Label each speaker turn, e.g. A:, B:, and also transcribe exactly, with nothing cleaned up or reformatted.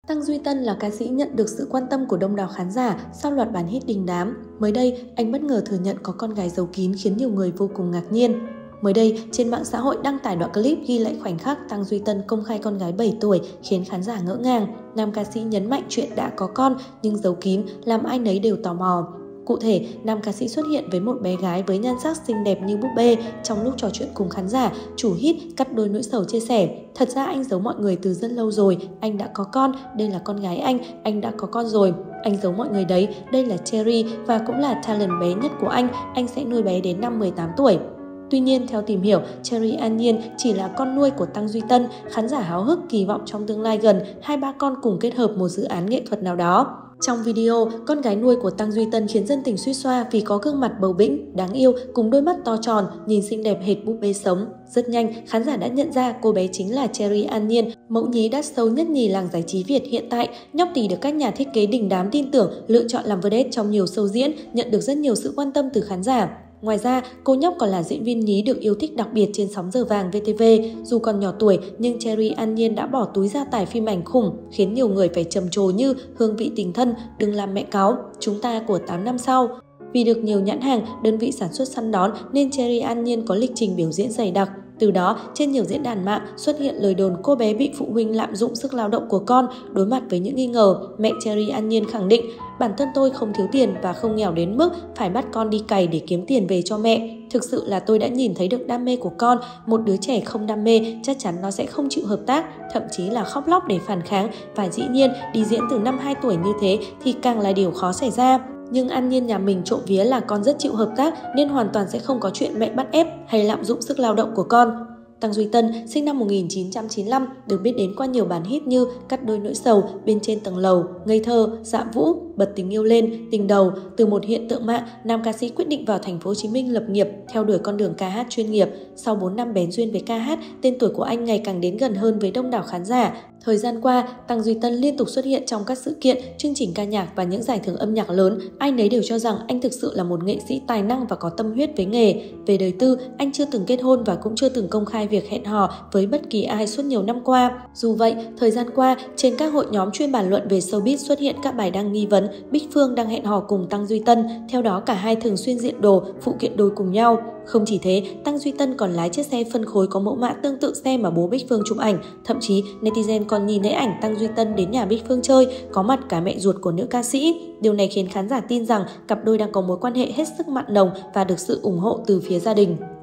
A: Tăng Duy Tân là ca sĩ nhận được sự quan tâm của đông đảo khán giả sau loạt bản hit đình đám. Mới đây, anh bất ngờ thừa nhận có con gái giấu kín khiến nhiều người vô cùng ngạc nhiên. Mới đây, trên mạng xã hội đăng tải đoạn clip ghi lại khoảnh khắc Tăng Duy Tân công khai con gái bảy tuổi khiến khán giả ngỡ ngàng. Nam ca sĩ nhấn mạnh chuyện đã có con nhưng giấu kín làm ai nấy đều tò mò. Cụ thể, nam ca sĩ xuất hiện với một bé gái với nhan sắc xinh đẹp như búp bê. Trong lúc trò chuyện cùng khán giả, chủ hit Cắt Đôi Nỗi Sầu chia sẻ: "Thật ra anh giấu mọi người từ rất lâu rồi, anh đã có con, đây là con gái anh, anh đã có con rồi. Anh giấu mọi người đấy, đây là Cherry và cũng là talent bé nhất của anh, anh sẽ nuôi bé đến năm mười tám tuổi." Tuy nhiên, theo tìm hiểu, Cherry An Nhiên chỉ là con nuôi của Tăng Duy Tân. Khán giả háo hức kỳ vọng trong tương lai gần, hai ba con cùng kết hợp một dự án nghệ thuật nào đó. Trong video, con gái nuôi của Tăng Duy Tân khiến dân tình suýt xoa vì có gương mặt bầu bĩnh, đáng yêu cùng đôi mắt to tròn, nhìn xinh đẹp hệt búp bê sống. Rất nhanh, khán giả đã nhận ra cô bé chính là Cherry An Nhiên, mẫu nhí đắt sâu nhất nhì làng giải trí Việt hiện tại. Nhóc tỳ được các nhà thiết kế đình đám tin tưởng lựa chọn làm vedette trong nhiều show diễn, nhận được rất nhiều sự quan tâm từ khán giả. Ngoài ra, cô nhóc còn là diễn viên nhí được yêu thích đặc biệt trên sóng giờ vàng vê tê vê. Dù còn nhỏ tuổi, nhưng Cherry An Nhiên đã bỏ túi ra tải phim ảnh khủng, khiến nhiều người phải trầm trồ như Hương vị tình thân, Đừng làm mẹ cáu, Chúng ta của tám năm sau. Vì được nhiều nhãn hàng, đơn vị sản xuất săn đón nên Cherry An Nhiên có lịch trình biểu diễn dày đặc. Từ đó, trên nhiều diễn đàn mạng xuất hiện lời đồn cô bé bị phụ huynh lạm dụng sức lao động của con. Đối mặt với những nghi ngờ, mẹ Cherry An Nhiên khẳng định: "Bản thân tôi không thiếu tiền và không nghèo đến mức phải bắt con đi cày để kiếm tiền về cho mẹ. Thực sự là tôi đã nhìn thấy được đam mê của con. Một đứa trẻ không đam mê chắc chắn nó sẽ không chịu hợp tác, thậm chí là khóc lóc để phản kháng. Và dĩ nhiên, đi diễn từ năm hai tuổi như thế thì càng là điều khó xảy ra. Nhưng An Nhiên nhà mình trộm vía là con rất chịu hợp tác nên hoàn toàn sẽ không có chuyện mẹ bắt ép hay lạm dụng sức lao động của con." Tăng Duy Tân, sinh năm một nghìn chín trăm chín mươi lăm, được biết đến qua nhiều bản hit như Cắt Đôi Nỗi Sầu, Bên Trên Tầng Lầu, Ngây Thơ, Dạ Vũ, Bật Tình Yêu Lên, Tình Đầu. Từ một hiện tượng mạng, nam ca sĩ quyết định vào thành phố Hồ Chí Minh lập nghiệp, theo đuổi con đường ca hát chuyên nghiệp. Sau bốn năm bén duyên với ca hát, tên tuổi của anh ngày càng đến gần hơn với đông đảo khán giả. Thời gian qua, Tăng Duy Tân liên tục xuất hiện trong các sự kiện, chương trình ca nhạc và những giải thưởng âm nhạc lớn. Ai nấy đều cho rằng anh thực sự là một nghệ sĩ tài năng và có tâm huyết với nghề. Về đời tư, anh chưa từng kết hôn và cũng chưa từng công khai việc hẹn hò với bất kỳ ai suốt nhiều năm qua. Dù vậy, thời gian qua, trên các hội nhóm chuyên bàn luận về showbiz xuất hiện các bài đăng nghi vấn Bích Phương đang hẹn hò cùng Tăng Duy Tân. Theo đó, cả hai thường xuyên diện đồ, phụ kiện đôi cùng nhau. Không chỉ thế, Tăng Duy Tân còn lái chiếc xe phân khối có mẫu mã tương tự xe mà bố Bích Phương chụp ảnh. Thậm chí, netizen còn nhìn thấy ảnh Tăng Duy Tân đến nhà Bích Phương chơi, có mặt cả mẹ ruột của nữ ca sĩ. Điều này khiến khán giả tin rằng cặp đôi đang có mối quan hệ hết sức mặn nồng và được sự ủng hộ từ phía gia đình.